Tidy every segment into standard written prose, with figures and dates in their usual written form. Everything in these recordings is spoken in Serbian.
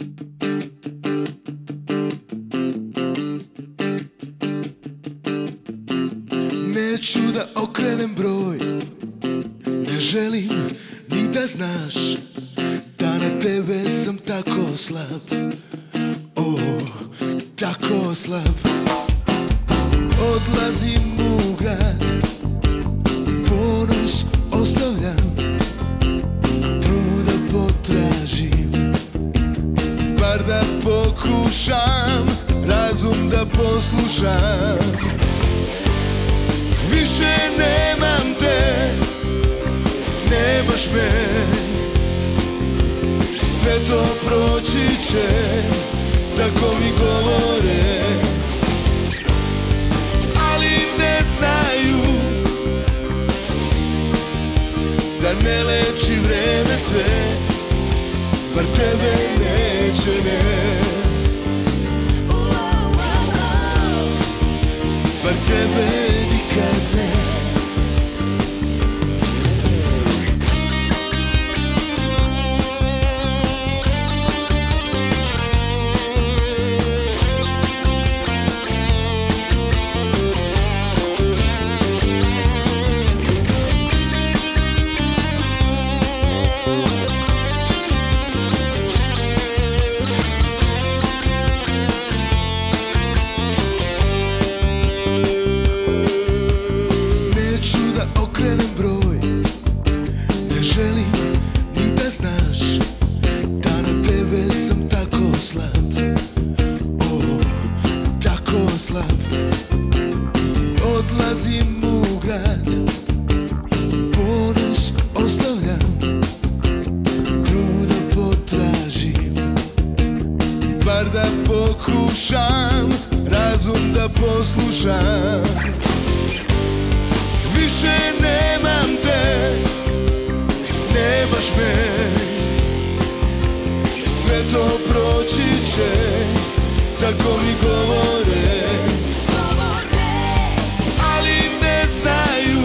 Neću da okrenem broj, ne želim ni da znaš da na tebe sam tako slab, o, tako slab. Odlazim u grad, ponos ostavljam, truda potražim, bar da pokušam, razum da poslušam. Više nemam te, nemaš me, sve to proći će, tako mi govore. Ali ne znaju da ne leči vreme sve, bar tebe neće, ne, bar tebe nikad ne. Okrenem broj, ne želim ni da znaš da na tebe sam tako slab, o, tako slab. Odlazim u grad, ponos ostavljam, truda potražim, bar da pokušam, razum da poslušam. Više nemam te, nemaš me, sve to proći će, tako mi govore. Ali ne znaju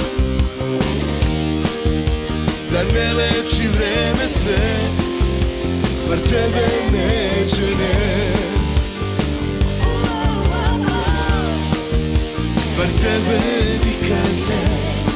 da ne leči vreme sve, bar tebe neće, ne, bar tebe nikad ne.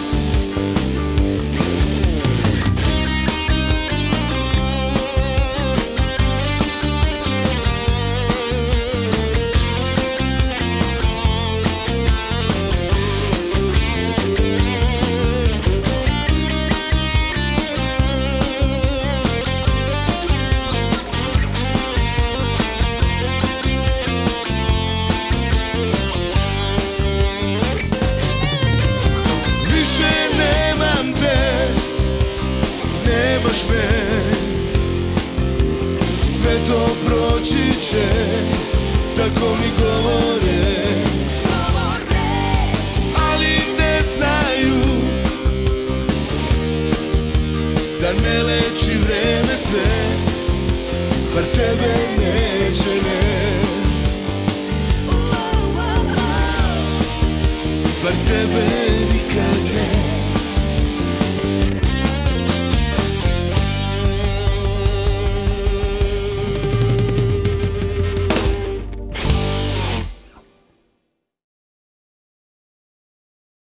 Nemaš me, sve to proći će, tako mi govore. Ali ne znaju da ne leči vreme sve, bar tebe neće, ne, bar tebe